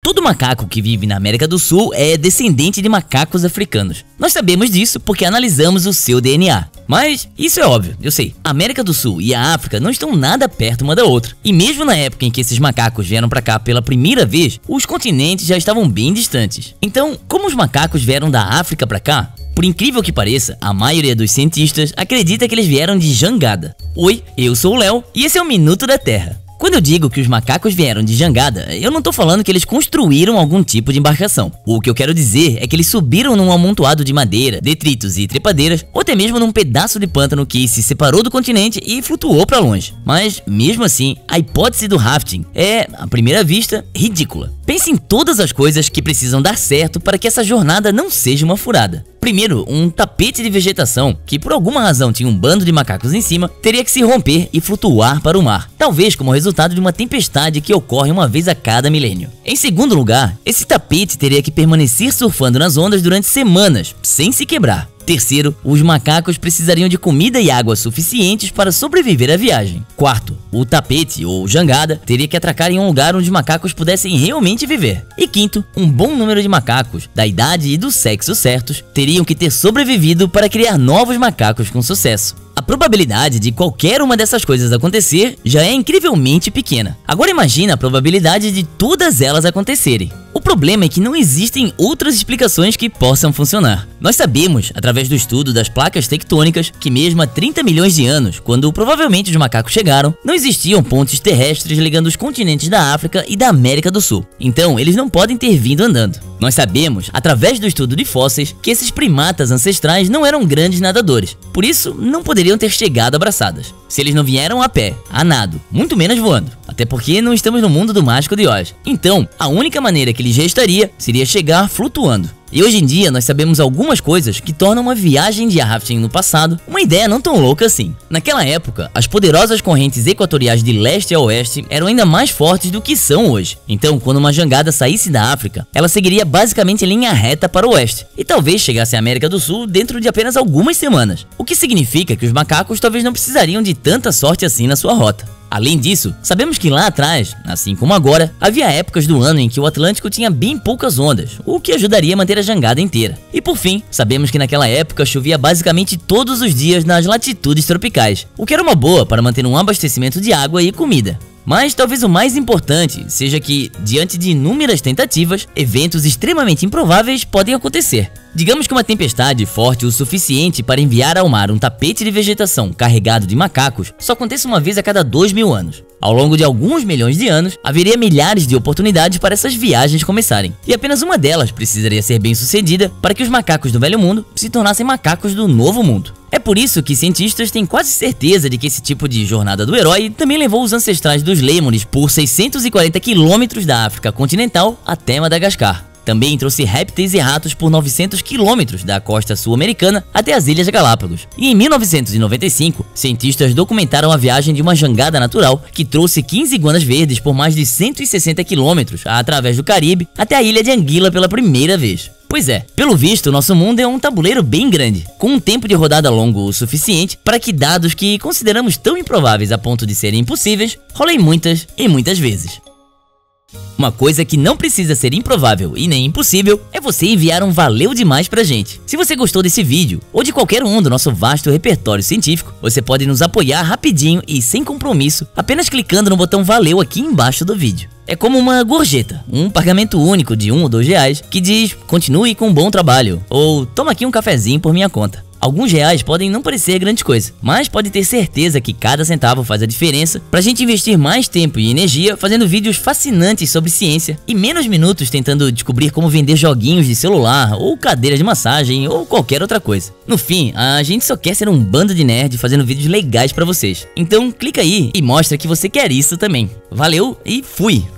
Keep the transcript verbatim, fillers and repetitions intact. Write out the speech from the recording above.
Todo macaco que vive na América do Sul é descendente de macacos africanos. Nós sabemos disso porque analisamos o seu D N A. Mas isso é óbvio, eu sei. A América do Sul e a África não estão nada perto uma da outra. E mesmo na época em que esses macacos vieram pra cá pela primeira vez, os continentes já estavam bem distantes. Então, como os macacos vieram da África pra cá? Por incrível que pareça, a maioria dos cientistas acredita que eles vieram de jangada. Oi, eu sou o Léo e esse é o Minuto da Terra. Quando eu digo que os macacos vieram de jangada, eu não tô falando que eles construíram algum tipo de embarcação. O que eu quero dizer é que eles subiram num amontoado de madeira, detritos e trepadeiras, ou até mesmo num pedaço de pântano que se separou do continente e flutuou pra longe. Mas, mesmo assim, a hipótese do rafting é, à primeira vista, ridícula. Pense em todas as coisas que precisam dar certo para que essa jornada não seja uma furada. Primeiro, um tapete de vegetação, que por alguma razão tinha um bando de macacos em cima, teria que se romper e flutuar para o mar, talvez como resultado de uma tempestade que ocorre uma vez a cada milênio. Em segundo lugar, esse tapete teria que permanecer surfando nas ondas durante semanas, sem se quebrar. Terceiro, os macacos precisariam de comida e água suficientes para sobreviver à viagem. Quarto, o tapete, ou jangada, teria que atracar em um lugar onde os macacos pudessem realmente viver. E quinto, um bom número de macacos, da idade e do sexo certos, teriam que ter sobrevivido para criar novos macacos com sucesso. A probabilidade de qualquer uma dessas coisas acontecer já é incrivelmente pequena. Agora imagina a probabilidade de todas elas acontecerem. O problema é que não existem outras explicações que possam funcionar. Nós sabemos, através do estudo das placas tectônicas, que mesmo há trinta milhões de anos, quando provavelmente os macacos chegaram, não existiam pontes terrestres ligando os continentes da África e da América do Sul. Então, eles não podem ter vindo andando. Nós sabemos, através do estudo de fósseis, que esses primatas ancestrais não eram grandes nadadores. Por isso, não poderiam ter chegado abraçadas. Se eles não vieram a pé, a nado, muito menos voando. Até porque não estamos no mundo do Mágico de Oz. Então, a única maneira que eles restaria seria chegar flutuando. E hoje em dia nós sabemos algumas coisas que tornam uma viagem de rafting no passado uma ideia não tão louca assim. Naquela época, as poderosas correntes equatoriais de leste a oeste eram ainda mais fortes do que são hoje. Então, quando uma jangada saísse da África, ela seguiria basicamente em linha reta para o oeste e talvez chegasse à América do Sul dentro de apenas algumas semanas. O que significa que os macacos talvez não precisariam de tanta sorte assim na sua rota. Além disso, sabemos que lá atrás, assim como agora, havia épocas do ano em que o Atlântico tinha bem poucas ondas, o que ajudaria a manter a jangada inteira. E por fim, sabemos que naquela época chovia basicamente todos os dias nas latitudes tropicais, o que era uma boa para manter um abastecimento de água e comida. Mas talvez o mais importante seja que, diante de inúmeras tentativas, eventos extremamente improváveis podem acontecer. Digamos que uma tempestade forte o suficiente para enviar ao mar um tapete de vegetação carregado de macacos só aconteça uma vez a cada dois mil anos. Ao longo de alguns milhões de anos, haveria milhares de oportunidades para essas viagens começarem. E apenas uma delas precisaria ser bem sucedida para que os macacos do Velho Mundo se tornassem macacos do Novo Mundo. É por isso que cientistas têm quase certeza de que esse tipo de jornada do herói também levou os ancestrais dos lêmures por seiscentos e quarenta quilômetros da África continental até Madagascar. Também trouxe répteis e ratos por novecentos quilômetros da costa sul-americana até as Ilhas Galápagos. E em mil novecentos e noventa e cinco, cientistas documentaram a viagem de uma jangada natural que trouxe quinze iguanas verdes por mais de cento e sessenta quilômetros através do Caribe até a ilha de Anguila pela primeira vez. Pois é, pelo visto, nosso mundo é um tabuleiro bem grande, com um tempo de rodada longo o suficiente para que dados que consideramos tão improváveis a ponto de serem impossíveis, rolem muitas e muitas vezes. Uma coisa que não precisa ser improvável e nem impossível é você enviar um valeu demais pra gente. Se você gostou desse vídeo ou de qualquer um do nosso vasto repertório científico, você pode nos apoiar rapidinho e sem compromisso, apenas clicando no botão valeu aqui embaixo do vídeo. É como uma gorjeta, um pagamento único de um ou dois reais que diz continue com um bom trabalho ou toma aqui um cafezinho por minha conta. Alguns reais podem não parecer grande coisa, mas pode ter certeza que cada centavo faz a diferença pra gente investir mais tempo e energia fazendo vídeos fascinantes sobre ciência e menos minutos tentando descobrir como vender joguinhos de celular ou cadeiras de massagem ou qualquer outra coisa. No fim, a gente só quer ser um bando de nerd fazendo vídeos legais pra vocês. Então clica aí e mostra que você quer isso também. Valeu e fui!